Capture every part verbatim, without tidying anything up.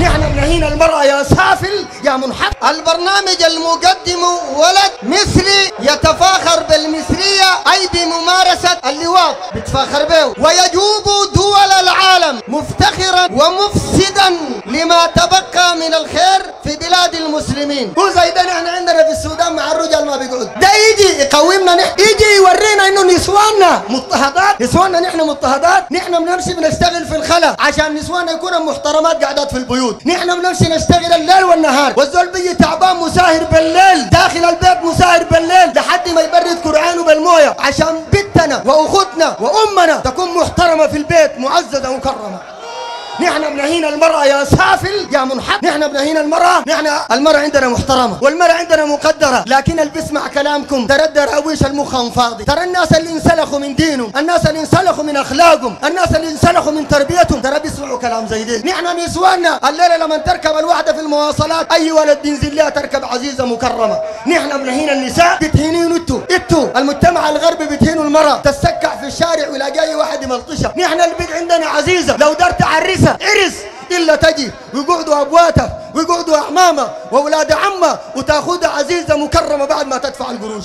نحن بنهينا المرأة يا سافل يا منحط. البرنامج المقدم ولد مصري يتفاخر بالمصرية أي بممارسة اللواط بتفاخر به، ويجوب دول العالم مفتخرا ومفسدا لما تبقى من الخير في بلاد المسلمين. هو زي ده نحن عندنا في السودان مع الرجال ما بيقعد، ده يجي يقومنا، نحن يجي يورينا انه نسواننا مضطهدات، نسواننا نحن مضطهدات. نحن بنمشي بنشتغل في الخلا عشان نسواننا يكونوا محترمات قاعدات في البيوت. نحن بنمشي نشتغل الليل والنهار، والزول بيجي تعبان مساهر بالليل داخل البيت، مساهر بالليل لحد ما يبرد قرعانه بالمويه عشان بنتنا واخوتنا وامنا تكون محترمه في البيت معززه مكرمه. نحن بنهينا المرأة يا سافل يا منحط. نحن بنهينا المرأة، نحن المرأة عندنا محترمة والمرأة عندنا مقدرة، لكن اللي بيسمع كلامكم ترى الدراويش المخهم فاضي، ترى الناس اللي انسلخوا من دينهم، الناس اللي انسلخوا من اخلاقهم، الناس اللي انسلخوا من تربيتهم، ترى بيسمعوا كلام زي ده. نحن نسواننا الليلة لما تركب الواحدة في المواصلات اي ولد بينزل لها تركب عزيزة مكرمة. نحن بنهينا النساء، بتهينين انتوا انتوا المجتمع الغربي بتهينوا المرأة، تستكع في الشارع ويلاقي اي واحد يملطشها. نحن البيت عندنا عزيزة لو دار تعرسها عرس إلا تجي ويقعدوا أبواتها ويقعدوا أعمامها وأولاد عمها وتأخذها عزيزة مكرمة بعد ما تدفع القروش.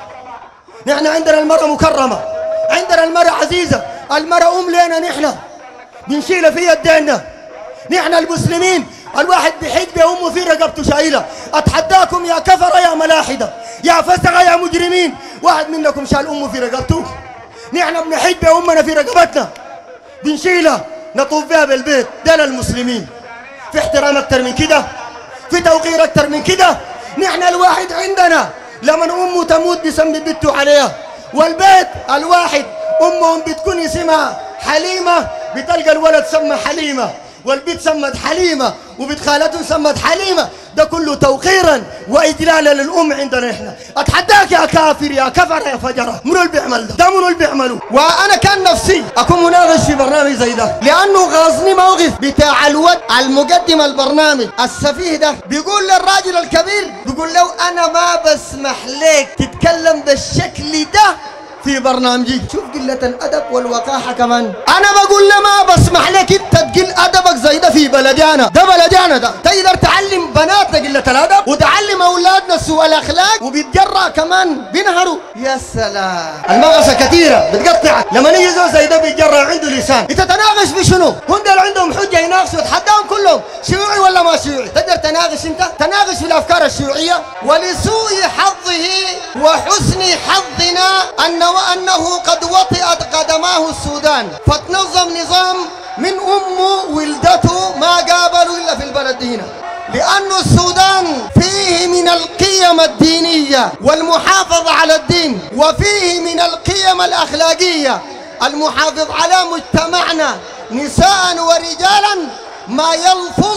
نحن عندنا المرأة مكرمة، عندنا المرأة عزيزة، المرأة أم لنا، نحن بنشيلها في يدينا. نحن المسلمين الواحد بحج بأمه في رقبته شايلة. أتحداكم يا كفرة يا ملاحدة يا فسقة يا مجرمين، واحد منكم شال أمه في رقبته؟ نحن بنحج بأمنا في رقبتنا بنشيلها نطوف بها بالبيت. ده للمسلمين في احترام اكتر من كده، في توقير اكتر من كده. نحن الواحد عندنا لما امه تموت بيسمي بنته عليها، والبيت الواحد امهم بتكون اسمها حليمه بتلقى الولد سمى حليمه، والبيت سمت حليمه، وبنت خالته سمت حليمه. ده كله توقيرا واجلالا للام عندنا احنا. اتحداك يا كافر يا كفر يا فجره، منو اللي بيعمل ده؟ ده منو اللي بيعمله؟ وانا كان نفسي اكون مناقش في برنامج زي ده، لانه غاظني موقف بتاع الود المقدم البرنامج السفيه ده. بيقول للراجل الكبير، بيقول له انا ما بسمح لك تتكلم بالشكل ده في برنامجي. شوف قلة الأدب والوقاحة كمان. أنا بقول له ما بسمح لك أنت تقل أدبك زي ده في بلدي أنا، ده بلدي أنا ده. تقدر تعلم بناتنا قلة الأدب وتعلم أولادنا سوء الأخلاق وبيتجرأ كمان بينهروا. يا سلام، المغصة كثيرة بتقطعك. لما يجي زول زي ده بيتجرأ عنده لسان، أنت تناقش بشنو؟ هم دول عندهم حجة يناقشوا، تحداهم كلهم شيوعي ولا ما شيوعي. تقدر تناقش أنت؟ تناقش في الأفكار الشيوعية. ولسوء حظه وحسن حظنا أن وأنه قد وطئت قدماه السودان، فتنظم نظام من أمه ولدته ما قابلوا إلا في البلد هنا. لأن السودان فيه من القيم الدينية والمحافظة على الدين، وفيه من القيم الأخلاقية المحافظ على مجتمعنا نساء ورجالا ما يلفظ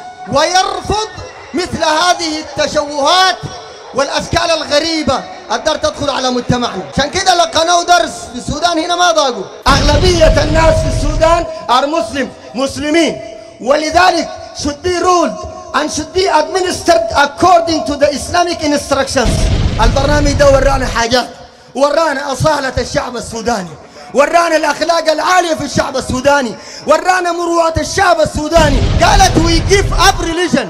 ويرفض مثل هذه التشوهات والأشكال الغريبة الدار تدخل على مجتمعنا. عشان كده لقناه درس في السودان هنا ما ضاقوا. أغلبية الناس في السودان are مسلم مسلمين، ولذلك should be ruled and should be administered according to the Islamic instructions. البرنامج ده ورانا حاجات، ورانا أصالة الشعب السوداني، ورانا الأخلاق العالية في الشعب السوداني، ورانا مروءة الشعب السوداني. قالت we give up religion.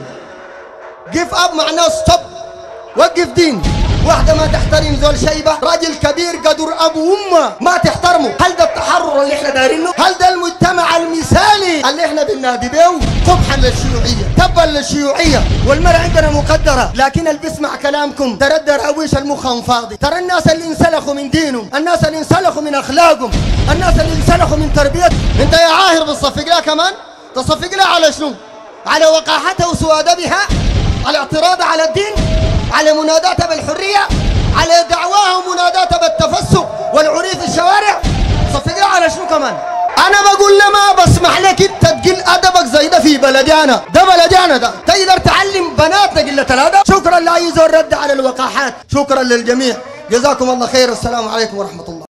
give up معناه stop، وقف دين. واحدة ما تحترم زول شيبة، راجل كبير قدر أبو أمه ما تحترمه. هل ده التحرر اللي احنا دايرينه؟ هل ده المجتمع المثالي اللي احنا بننادي بيه؟ قبحا للشيوعية، تبا للشيوعية. والمرأة عندنا مقدرة، لكن اللي بيسمع كلامكم ترى الدراويش المخهم فاضي، ترى الناس اللي انسلخوا من دينهم، الناس اللي انسلخوا من أخلاقهم، الناس اللي انسلخوا من تربيتهم. انت يا عاهر بتصفق لها كمان؟ تصفق لها على شنو؟ على وقاحتها وسوء أدبها؟ على اعتراضها على الدين؟ على مناداتها بالحرية؟ على دعواها ومناداتها بالتفسق والعري في الشوارع؟ صفقها على شنو كمان؟ أنا بقول له ما بسمح لك أنت تقل أدبك زي ده في بلدي أنا، ده بلدي أنا ده. تقدر تعلم بناتنا قلة الأدب؟ شكرا لأي زول رد على الوقاحات، شكرا للجميع، جزاكم الله خير، السلام عليكم ورحمة الله.